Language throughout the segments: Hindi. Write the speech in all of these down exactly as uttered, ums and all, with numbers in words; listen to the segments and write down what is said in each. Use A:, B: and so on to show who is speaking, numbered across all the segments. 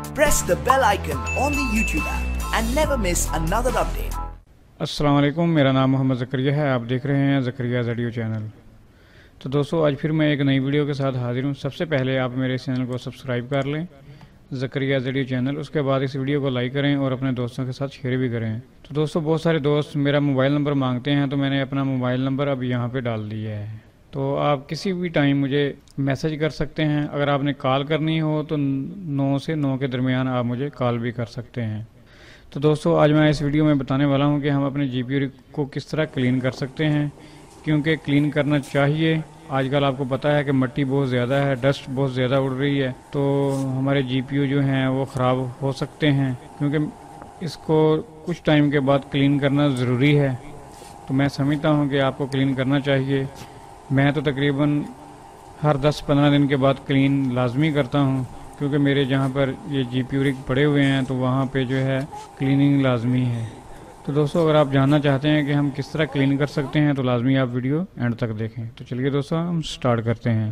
A: Press the bell icon on the YouTube app and never miss another update.
B: अस्सलाम वालेकुम, मेरा नाम मोहम्मद ज़करिया है। आप देख रहे हैं ज़करिया वीडियो चैनल। तो दोस्तों, आज फिर मैं एक नई वीडियो के साथ हाजिर हूँ। सबसे पहले आप मेरे चैनल को सब्सक्राइब कर लें, ज़करिया वीडियो चैनल। उसके बाद इस वीडियो को लाइक करें और अपने दोस्तों के साथ शेयर भी करें। तो दोस्तों, बहुत सारे दोस्त मेरा मोबाइल नंबर मांगते हैं, तो मैंने अपना मोबाइल नंबर अब यहाँ पर डाल दिया है। तो आप किसी भी टाइम मुझे मैसेज कर सकते हैं। अगर आपने कॉल करनी हो तो नौ से नौ के दरमियान आप मुझे कॉल भी कर सकते हैं। तो दोस्तों, आज मैं इस वीडियो में बताने वाला हूं कि हम अपने जीपीयू को किस तरह क्लीन कर सकते हैं, क्योंकि क्लीन करना चाहिए। आजकल आपको पता है कि मिट्टी बहुत ज़्यादा है, डस्ट बहुत ज़्यादा उड़ रही है, तो हमारे जीपीयू जो हैं वो ख़राब हो सकते हैं, क्योंकि इसको कुछ टाइम के बाद क्लीन करना ज़रूरी है। तो मैं समझता हूँ कि आपको क्लीन करना चाहिए। मैं तो तकरीबन हर दस पंद्रह दिन के बाद क्लीन लाजमी करता हूँ, क्योंकि मेरे जहाँ पर ये जीपीयू पड़े हुए हैं तो वहाँ पे जो है क्लीनिंग लाजमी है। तो दोस्तों, अगर आप जानना चाहते हैं कि हम किस तरह क्लीन कर सकते हैं तो लाजमी आप वीडियो एंड तक देखें। तो चलिए दोस्तों, हम स्टार्ट करते हैं।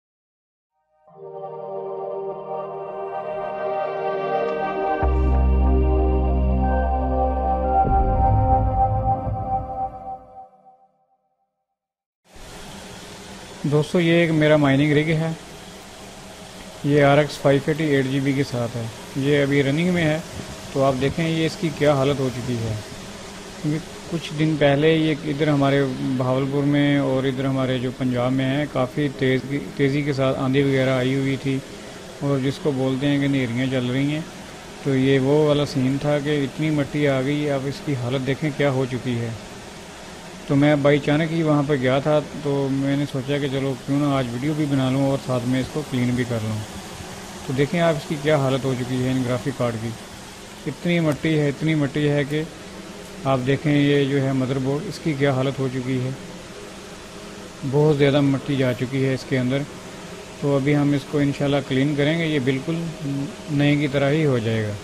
B: दोस्तों, ये एक मेरा माइनिंग रिग है। ये R X five eighty eight G B के साथ है। ये अभी रनिंग में है। तो आप देखें ये इसकी क्या हालत हो चुकी है, क्योंकि कुछ दिन पहले ये इधर हमारे भावलपुर में और इधर हमारे जो पंजाब में है काफ़ी तेज़ तेज़ी के साथ आंधी वगैरह आई हुई थी, और जिसको बोलते हैं कि नेरियाँ चल रही हैं। तो ये वो वाला सीन था कि इतनी मिट्टी आ गई। अब इसकी हालत देखें क्या हो चुकी है। तो मैं बाई अचानक ही वहाँ पर गया था, तो मैंने सोचा कि चलो क्यों ना आज वीडियो भी बना लूँ और साथ में इसको क्लीन भी कर लूँ। तो देखें आप इसकी क्या हालत हो चुकी है इन ग्राफिक कार्ड की। इतनी मिट्टी है, इतनी मिट्टी है कि आप देखें ये जो है मदरबोर्ड, इसकी क्या हालत हो चुकी है। बहुत ज़्यादा मिट्टी जा चुकी है इसके अंदर। तो अभी हम इसको इंशाल्लाह क्लीन करेंगे, ये बिल्कुल नए की तरह ही हो जाएगा।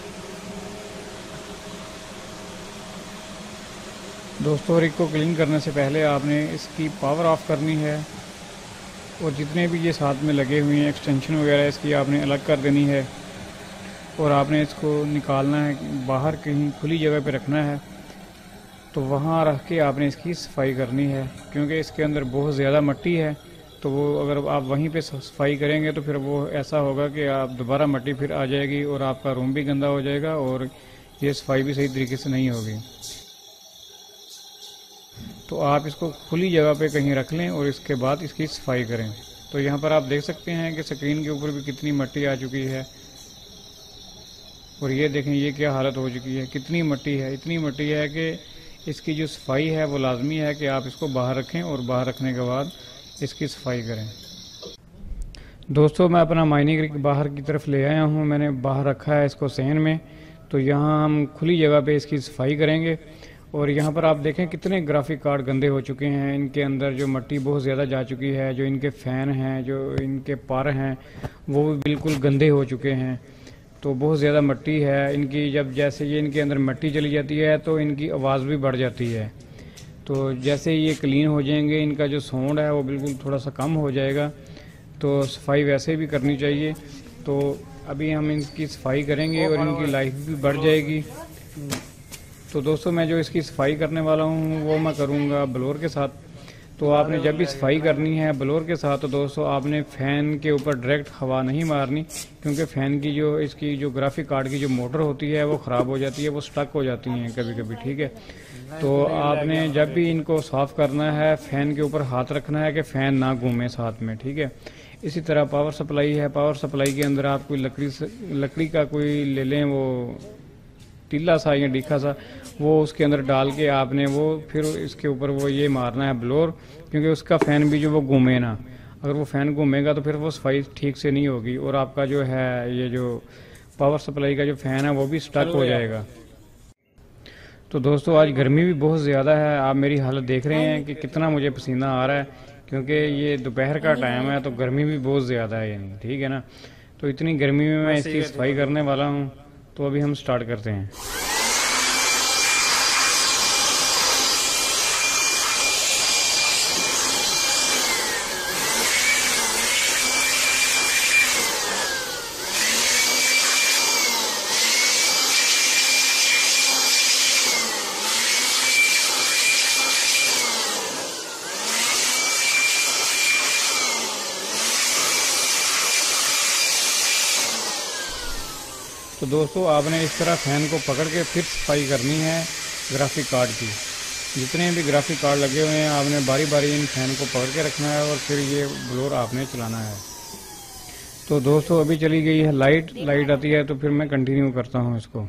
B: दोस्तों, रिग को क्लीन करने से पहले आपने इसकी पावर ऑफ करनी है, और जितने भी ये साथ में लगे हुए हैं एक्सटेंशन वगैरह इसकी आपने अलग कर देनी है, और आपने इसको निकालना है, बाहर कहीं खुली जगह पे रखना है। तो वहाँ रख के आपने इसकी सफाई करनी है, क्योंकि इसके अंदर बहुत ज़्यादा मिट्टी है। तो वो अगर आप वहीं पे सफाई करेंगे तो फिर वो ऐसा होगा कि आप दोबारा मिट्टी फिर आ जाएगी और आपका रूम भी गंदा हो जाएगा, और ये सफाई भी सही तरीके से नहीं होगी। तो आप इसको खुली जगह पे कहीं रख लें और इसके बाद इसकी सफाई करें। तो यहाँ पर आप देख सकते हैं कि स्क्रीन के ऊपर भी कितनी मिट्टी आ चुकी है, और ये देखें ये क्या हालत हो चुकी है। कितनी मिट्टी है, इतनी मिट्टी है कि इसकी जो सफाई है वो लाजमी है कि आप इसको बाहर रखें, और बाहर रखने के बाद इसकी सफाई करें। दोस्तों, मैं अपना माइनिंग रिग बाहर की तरफ ले आया हूँ। मैंने बाहर रखा है इसको सहन में। तो यहाँ हम खुली जगह पे इसकी सफाई करेंगे। और यहाँ पर आप देखें कितने ग्राफिक कार्ड गंदे हो चुके हैं। इनके अंदर जो मिट्टी बहुत ज़्यादा जा चुकी है, जो इनके फ़ैन हैं, जो इनके पर हैं, वो भी बिल्कुल गंदे हो चुके हैं। तो बहुत ज़्यादा मिट्टी है इनकी। जब जैसे ये इनके अंदर मिट्टी चली जाती है तो इनकी आवाज़ भी बढ़ जाती है। तो जैसे ये क्लीन हो जाएंगे, इनका जो साउंड है वो बिल्कुल थोड़ा सा कम हो जाएगा। तो सफाई वैसे भी करनी चाहिए। तो अभी हम इनकी सफाई करेंगे और इनकी लाइफ भी बढ़ जाएगी। तो दोस्तों, मैं जो इसकी सफाई करने वाला हूँ वो मैं करूँगा ब्लोअर के साथ। तो आपने जब भी सफाई करनी है ब्लोअर के साथ, तो दोस्तों आपने फ़ैन के ऊपर डायरेक्ट हवा नहीं मारनी, क्योंकि फ़ैन की जो इसकी जो ग्राफिक कार्ड की जो मोटर होती है वो ख़राब हो जाती है, वो स्टक हो जाती हैं कभी कभी। ठीक है, तो आपने जब भी इनको साफ़ करना है फ़ैन के ऊपर हाथ रखना है कि फ़ैन ना घूमे साथ में। ठीक है, इसी तरह पावर सप्लाई है। पावर सप्लाई के अंदर आप कोई लकड़ी लकड़ी का कोई ले लें, वो तीला सा या डीखा सा, वो उसके अंदर डाल के आपने वो फिर इसके ऊपर वो ये मारना है ब्लोअर, क्योंकि उसका फ़ैन भी जो वो घूमे ना। अगर वो फ़ैन घूमेगा तो फिर वो सफाई ठीक से नहीं होगी, और आपका जो है ये जो पावर सप्लाई का जो फ़ैन है वो भी स्टक हो जाएगा। तो दोस्तों, आज गर्मी भी बहुत ज़्यादा है। आप मेरी हालत देख रहे हैं कि कितना मुझे पसीना आ रहा है, क्योंकि ये दोपहर का टाइम है तो गर्मी भी बहुत ज़्यादा है यानी। ठीक है ना, तो इतनी गर्मी में मैं इसकी सफाई करने वाला हूँ। तो अभी हम स्टार्ट करते हैं। तो दोस्तों आपने इस तरह फैन को पकड़ के फिर सफाई करनी है ग्राफिक कार्ड की। जितने भी ग्राफिक कार्ड लगे हुए हैं आपने बारी बारी इन फैन को पकड़ के रखना है और फिर ये ब्लोअर आपने चलाना है। तो दोस्तों अभी चली गई है लाइट, लाइट आती है तो फिर मैं कंटिन्यू करता हूँ इसको।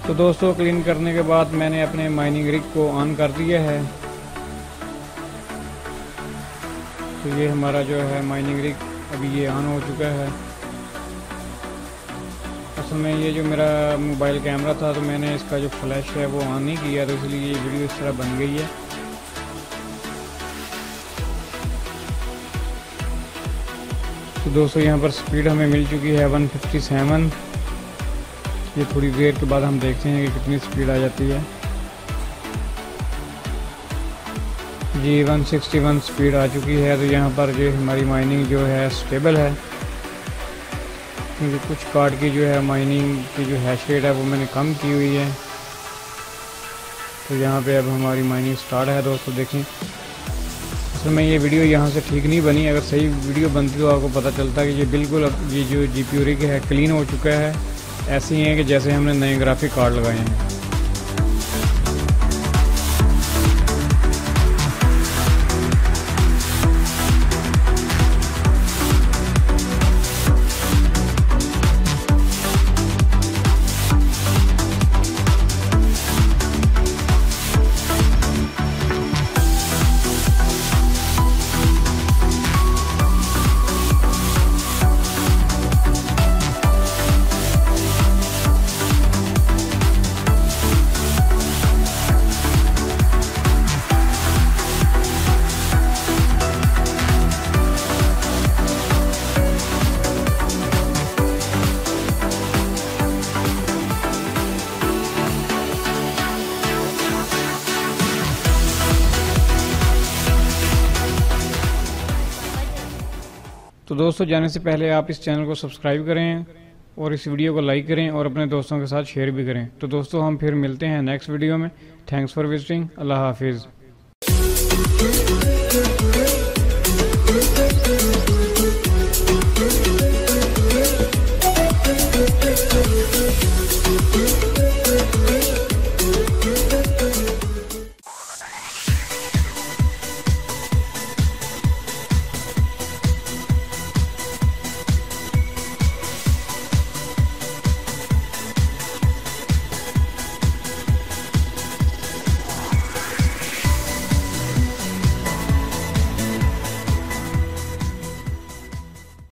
B: तो दोस्तों क्लीन करने के बाद मैंने अपने माइनिंग रिग को ऑन कर दिया है। तो ये हमारा जो है माइनिंग रिग अभी ये ऑन हो चुका है। असल में ये जो मेरा मोबाइल कैमरा था तो मैंने इसका जो फ्लैश है वो ऑन नहीं किया, तो इसलिए ये वीडियो इस तरह बन गई है। तो दोस्तों यहाँ पर स्पीड हमें मिल चुकी है वन फिफ्टी सेवन। ये थोड़ी देर के बाद हम देखते हैं कि कितनी स्पीड आ जाती है। G one sixty one speed आ चुकी है। तो यहाँ पर जो हमारी माइनिंग जो है स्टेबल है, क्योंकि कुछ कार्ड की जो है माइनिंग की जो हैश रेट है वो मैंने कम की हुई है। तो यहाँ पे अब हमारी माइनिंग स्टार्ट है। दोस्तों देखें, असल में ये वीडियो यहाँ से ठीक नहीं बनी। अगर सही वीडियो बनती तो आपको पता चलता कि ये बिल्कुल अब ये जो जी पी यू रिग है क्लीन हो चुका है। ऐसे ही है कि जैसे हमने नए ग्राफिक कार्ड लगाए हैं। तो दोस्तों जाने से पहले आप इस चैनल को सब्सक्राइब करें और इस वीडियो को लाइक करें और अपने दोस्तों के साथ शेयर भी करें। तो दोस्तों हम फिर मिलते हैं नेक्स्ट वीडियो में। Thanks for visiting. अल्लाह हाफिज़।